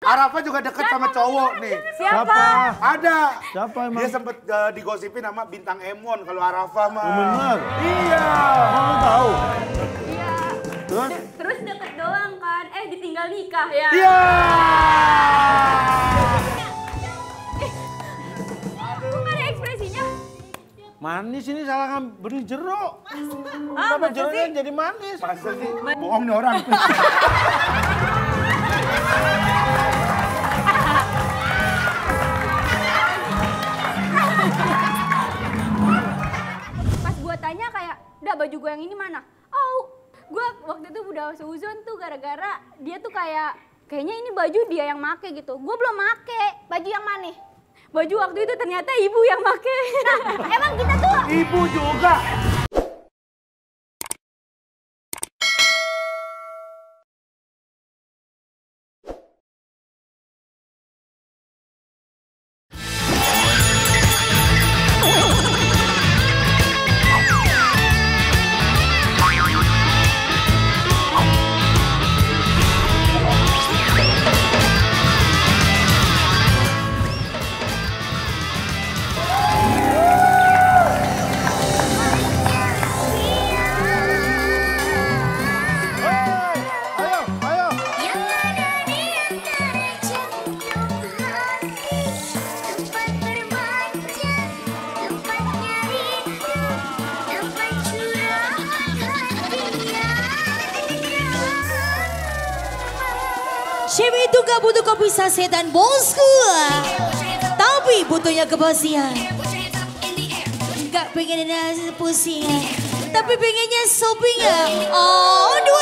Arafa juga deket sama cowok nih. Siapa? Ada. Siapa emang? Dia sempet digosipin sama Bintang Emon kalau Arafa mah. Bener? Iya. Kamu tahu? Iya. Terus deket doang kan, ditinggal nikah ya. Iya. Kok gak ada ekspresinya? Manis ini salah beri jeruk. Ah, Kenapa masa jeruknya sih? jadi manis? Masa sih? Bohong nih orang. Pas gue tanya kayak, udah baju gue yang ini mana? Oh, gue waktu itu udah seuzon tuh gara-gara dia tuh kayaknya ini baju dia yang make gitu. Gue belum make. Baju yang mana? Baju waktu itu ternyata ibu yang make. Nah, emang kita tuh... Ibu juga. Chef itu gak butuh kopi saset dan bosku, tapi butuhnya kepastian. Gak pengen nasi pusing, tapi pengennya shopping. Oh, dua.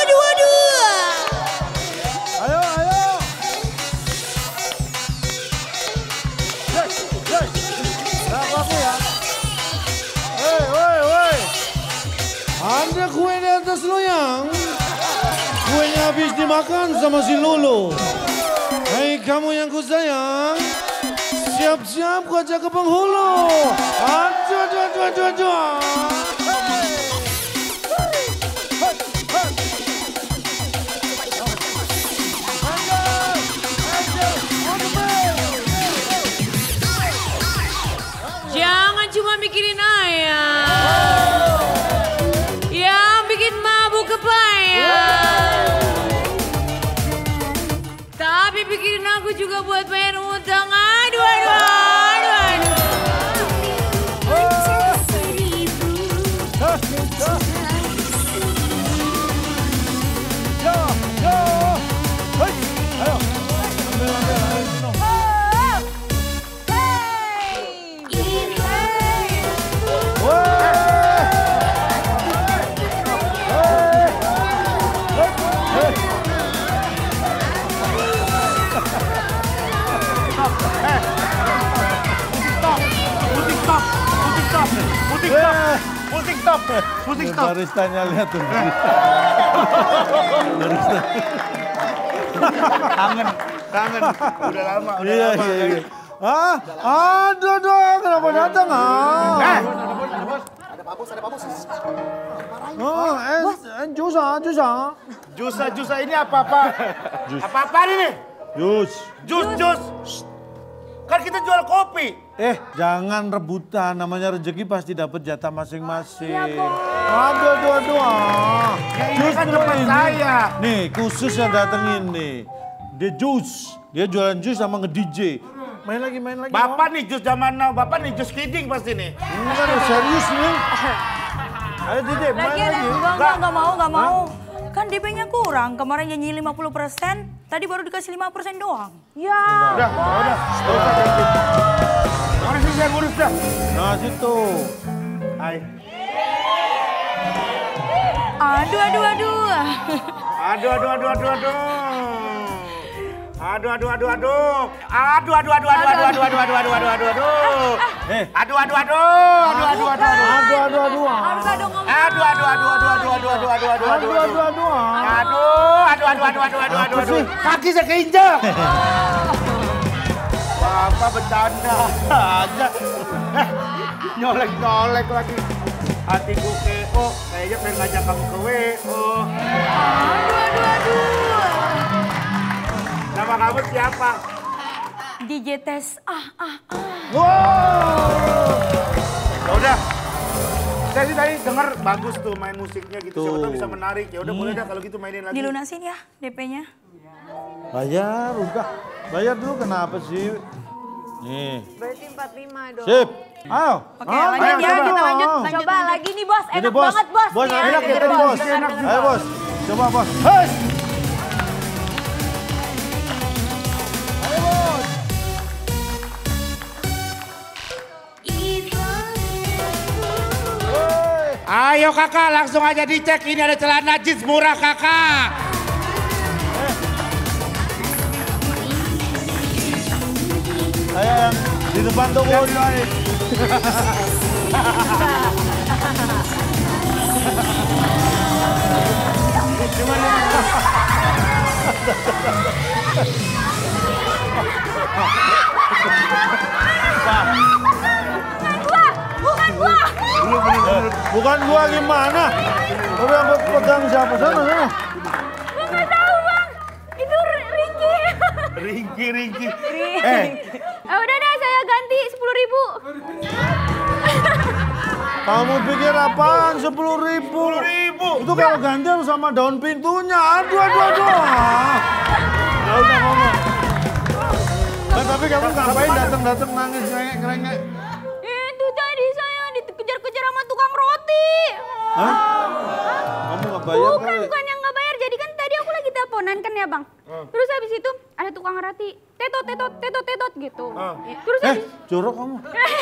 Ayo. Aku ya. Woi. Ada kue di atas loyang. Kuenya habis dimakan sama si Lolo. Hei kamu yang ku sayang, siap-siap ku ajak ke penghulu. Aduh. Jangan cuma mikirin ayah. Yang bikin mabuk kebayang. Tapi pikirin aku juga buat bayar utang. Aduh. Musik stop. Baristanya lihat tuh. Kangen. Udah lama. Iya. Aduh, kenapa datang Ada papus. Jusa ini apa-apa? Apa-apa ini? Jus. Kan kita jual kopi. Jangan rebutan, namanya rezeki pasti dapat jatah masing-masing. Iya, Aduh. Ini kan tempat saya. Nih, khusus yang datengin nih. Dia jualan jus sama nge-DJ. Main lagi. Bapak nih jus zaman now, Bapak nih jus kidding pasti nih. Enggak, serius nih. Ayo Dede, main lagi. Enggak mau. Kan DP-nya kurang, kemarin nyanyi 50%, tadi baru dikasih 5% doang. Ya. Udah. Mana sih saya ngurus dah. Nah, situ. Hai. Aduh. Kaki saya keinjak. Bapak bercanda aja. Nyolek lagi. Hatiku KO, kayaknya pengen ngajak kamu ke WO. Aduh. Nama kamu siapa? DJ Tes. Ya udah. Saya sih tadi denger bagus tuh main musiknya gitu. Siapa tahu bisa menarik. Ya udah boleh dah kalau gitu mainin lagi. Dilunasin ya DP-nya. Bayar, udah. Bayar dulu kenapa sih? Nih. Berarti 45 dong. Sip. Ayo. Oke, lanjut ya, kita lanjut. Coba lagi nih bos, Ini enak banget bos. Bos, nih, enak ya tadi bos. Enak juga. Ayo bos. Coba bos. Hei. Ayo kakak, langsung aja dicek. Ini ada celana jeans murah kakak. Ayo yang di depan toko. Bukan gua gimana? Tapi yang pegang siapa sana? Nggak tahu bang, itu Ricky. Ringki. Udah dah saya ganti 10.000. Kamu pikir apaan 10.000? 10.000. Itu kalau ganti harus sama daun pintunya. Aduh. Ya udah ngomong. Tapi kamu ngapain datang nangis ngerengek? Itu tadi saya dikejar-kejar sama tukang roti. Hah? Kamu nggak bayar kali? Bukan yang nggak bayar. Jadi kan tadi aku lagi teleponan kan ya bang. Terus habis itu ada tukang roti. Tetot gitu. Terus habis jorok kamu.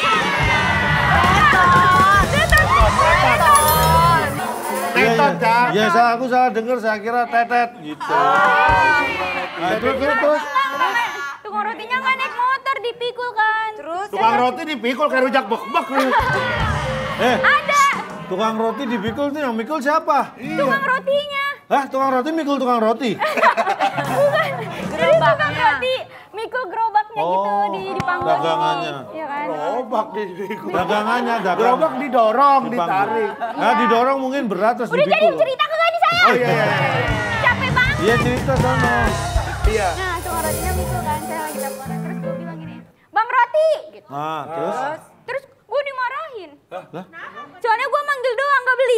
Tetot dah. Ya, aku salah dengar, saya kira tetet gitu. Nah, terus. tukang rotinya nggak naik motor dipikul kan. Terus Tukang roti dipikul kayak rujak bek-bek lu. ada Tukang roti dipikul tuh yang mikul siapa? tukang rotinya. Hah, tukang roti mikul tukang roti? Jadi tukang roti mikul gerobaknya gitu di panggung. dagangannya. Iya kan. Gerobak dipikul. Dagangannya, Gerobak didorong, ditarik. Nah, didorong mungkin berat terus Udah jadi dipikul. cerita kagak nih saya? Oh iya. Capek banget. Iya, cerita sono. Iya. Nah, tukang rotinya mikul kan, saya lagi teleponan. Terus gue bilang gini, Bang Roti! Gitu. Nah, terus? Terus gue dimarahin. Lah? Soalnya gue manggil doang, gak beli.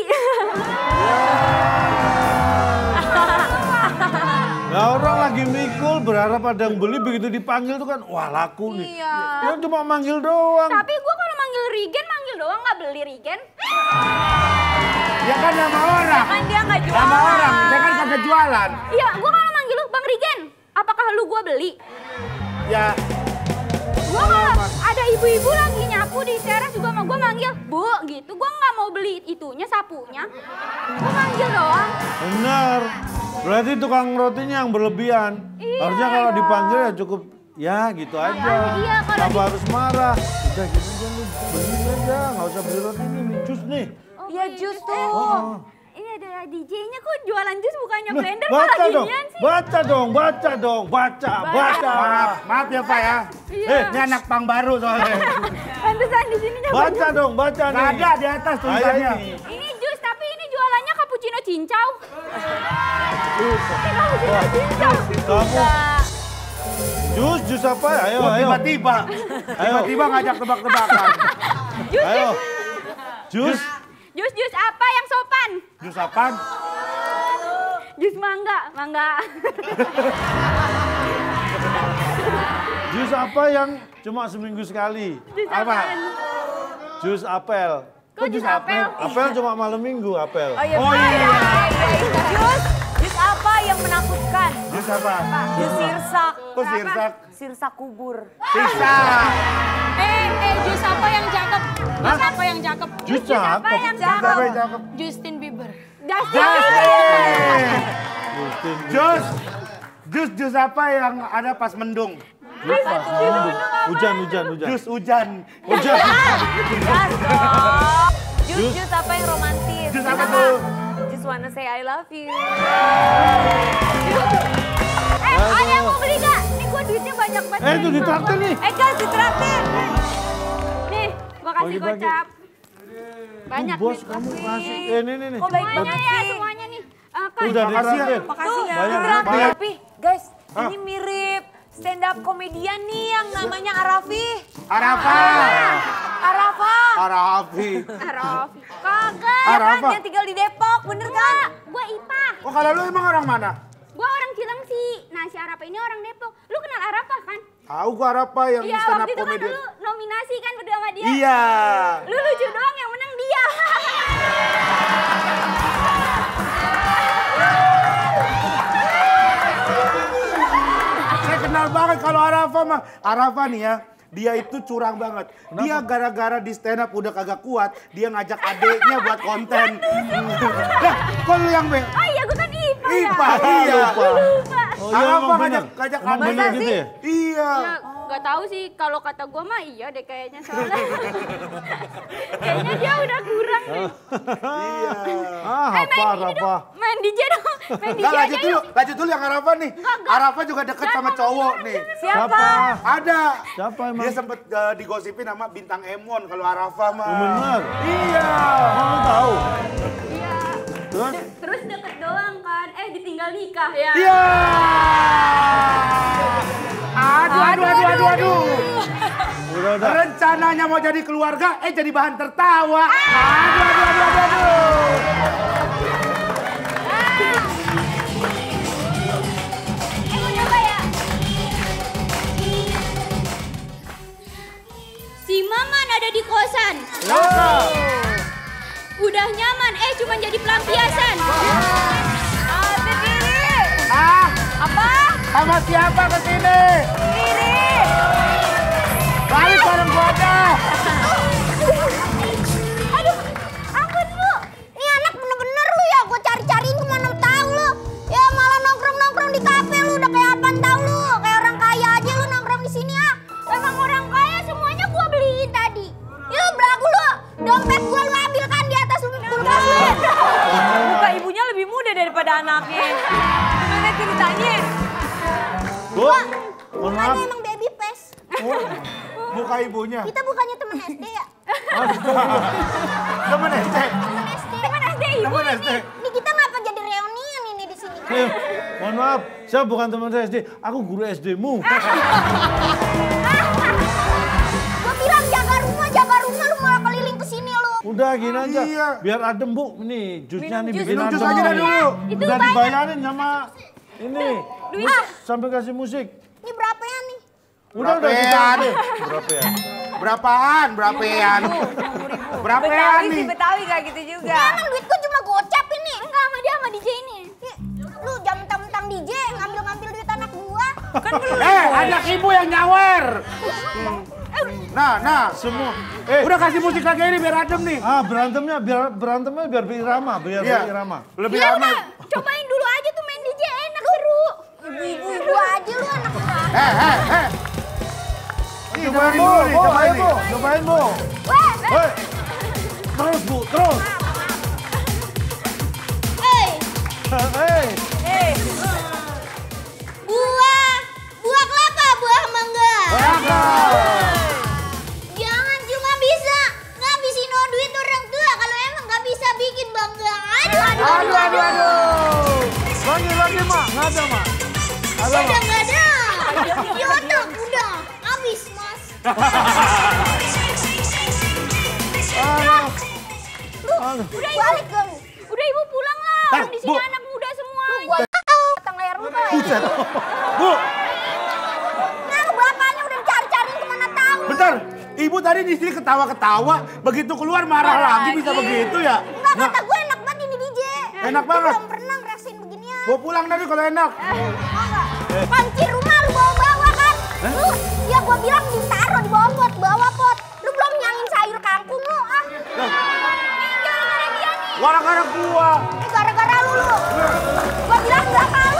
Nah, orang lagi mikul berharap ada yang beli, begitu dipanggil tuh kan, wah laku nih. Iya. Dia cuma manggil doang. Tapi gue kalau manggil Rigen, manggil doang, gak beli Rigen. Ya kan nama orang. Kan dia nggak jualan. Nama orang, dia kan kagak jualan. Iya, gue kalau manggil lu, Bang Rigen, apakah lu gue beli? Ya, Gue kalau ada ibu-ibu lagi nyapu di teras juga sama gue manggil, Bu, gitu. Gue nggak mau beli itunya, sapunya. Gue manggil doang. Benar. Berarti tukang rotinya yang berlebihan. Iya Harusnya kalau dong. dipanggil ya cukup, ya gitu aja. iya, kalau Kenapa harus marah? Udah gitu aja lu, beli aja. Nggak usah beli roti ini, jus nih. Iya jus tuh. Oh. Ini ada DJ-nya kok jualan jus bukannya Nah, blender baca malah dong, ginian sih. baca dong, baca. maaf ya Pak ya. Iya. Ini anak pang baru soalnya. Pantesan di sininya Baca dong, baca nih. Nggak ada di atas tulisannya. Ayo, ini. Ini jus, tapi ini jualannya cappuccino cincau. Cappuccino cincau. Kamu jus apa? Ayo, Wah, ayo. tiba-tiba ngajak tebak-tebakan. Ayo. Jus. Jus apa yang sopan? Jus apaan? Jus mangga. Jus apa yang cuma seminggu sekali? Jus Apa? apaan? Jus apel. Kok jus apel? Apel cuma malam minggu, apel. Oh iya. Jus apa yang menakutkan? Jus apa? Jus sirsak. Kok sirsak? Sirsak kubur. Sisa. Jus apa yang cakep? Jus apa yang cakep? Jus Apa cakep. yang Siapa cakep? yang cakep? Justin Bieber. Jus apa yang ada pas mendung? Hujan. Jus hujan. Jus apa yang romantis? Jus apa tuh? Jus wanna say I love you. Ada yang mau beli gak? Nih gue duitnya banyak banget. Itu ditraktir nih. Guys, ditraktir. Nih, gue kasih Bagi-bagi. gocap. Banyak Bos, nih. kamu kasih. Nih. Kok baik Semuanya banget ya, sih? semuanya nih. Kan, Udah ditraktir. Makasih ya. Banyak. Tapi guys, Ini mirip stand up komedian nih yang namanya Arafi. Arafa. Arafa. Arafi. Arafi. Kagak. Ya kan Arafa. yang tinggal di Depok, bener kan? Gue Ipah. Oh kalau lu emang orang mana? Gue orang Cilengsi. Nah si Arafa ini orang Depok. Lu kenal Arafa kan? Tahu gua Arafa yang Iya stand up waktu itu kan comedian. lu nominasi kan berdua sama dia. Iya. Lu lucu doang yang menang dia. Saya kenal banget kalau Arafa mah. Arafa nih ya, dia itu curang banget. Dia gara-gara di stand up udah kagak kuat, dia ngajak adeknya buat konten. Lah, kok lu yang Oh iya gue kan Ipah ya. Ipah, iya. Lupa. Oh iya Arafa emang bener. ngajak Emang adeknya. bener gitu ya? Iya. Ya, gak tahu sih kalau kata gue mah iya deh kayaknya soalnya. Kayaknya dia udah kurang nih. Iya. Ah, Main apa, ini apa? dong, main DJ dong. Main DJ Nggak, aja yuk. lanjut dulu yang Arafa nih. Arafa juga deket sama cowok nih. Siapa? Ada. Siapa emang? Dia sempet digosipin sama bintang Emon kalau Arafa mah. Oh, bener? Iya. Oh, lu tahu? Iya. Terus? Terus deket doang kan. Ditinggal nikah ya. Iya. Aduh. Udah. Rencananya mau jadi keluarga, jadi bahan tertawa. Aduh. Mau coba ya? Si Maman ada di kosan. Udah nyaman, cuma jadi pelampiasan. Apa? Sama siapa kesini? Kiri. Balik bareng gua ada. Aduh, ampun lu. Ini anak bener-bener lu ya, gue cari-cariin kemana tahu lu. Ya malah nongkrong-nongkrong di kafe lu, udah kayak apaan tahu lu. Kayak orang kaya aja lu nongkrong di sini ah. Emang orang kaya semuanya gua beliin tadi. Ya belagu lu, dompet gua lu ambil kan di atas kulkas lu. Muka ibunya lebih muda daripada anaknya. Gimana ceritanya? Bu, mohon maaf. Mukanya emang baby face. Muka ibunya. Kita bukannya temen SD ya? Temen SD. Temen SD. Temen SD ibu Temen ini. SD. Ini kita ngapa jadi reunian ini di sini? Mohon maaf, saya bukan teman saya SD, aku guru SD-mu. Gua bilang jaga rumah lu malah keliling ke sini lu. Udah gini aja, Iya. biar adem bu, nih jusnya nih bikin Minum adem. jus aja dah dulu. Itu Udah banyak. dibayarin sama ini, sampai kasih musik. Ini berapa ya nih? Udah Berapaan? kita berapa ya? Berapaan? Berapaan Betawi nih? sih, Betawi gak gitu juga. Emang duit gua cuma gocap ini. Enggak sama dia sama DJ ini. Lu jangan mentang-mentang DJ ngambil-ngambil duit anak gua. Kan belum. Anak ibu yang nyawer. Nah. Semua. Udah kasih musik lagi ini biar adem nih. Berantemnya biar berirama, biar Iya. berirama. Lebih Ya lama. udah, cobain dulu aja tuh main DJ enak seru. Ibu-ibu aja lu anak gua. Nih, cobain dulu nih, cobain nih. Cobain bu. Weh, Hei, terus bu, terus. Hei, buah kelapa, buah mangga. Jangan cuma bisa ngabisin duit orang tua kalau emang nggak bisa bikin bangga. Aduh. lagi mak, nggak ada mak. Ada mak. Nggak ada. Ya udah, habis mas. Udah balik kan. Udah ibu pulang lah. Di sini Bu. anak muda semua. Tang layar lu kan. Buset. Bu, Nah, lu bapaknya udah cari-cari kemana tahu. bentar. Ibu tadi di sini ketawa-ketawa, begitu keluar marah lagi bisa begitu ya? Enggak, kata gue enak banget ini DJ. Enak Gue banget. belum pernah ngerasain beginian. Bawa pulang tadi kalau enak. Enggak. Kunci rumah lu bawa-bawa kan? Lu, ya gue bilang ditaruh di bawah pot, bawa pot. Lu belum nyangin sayur kangkung lu, ah. Ini gara-gara dia nih. Gara-gara gua. Gara-gara lu. Gue bilang 2 kali.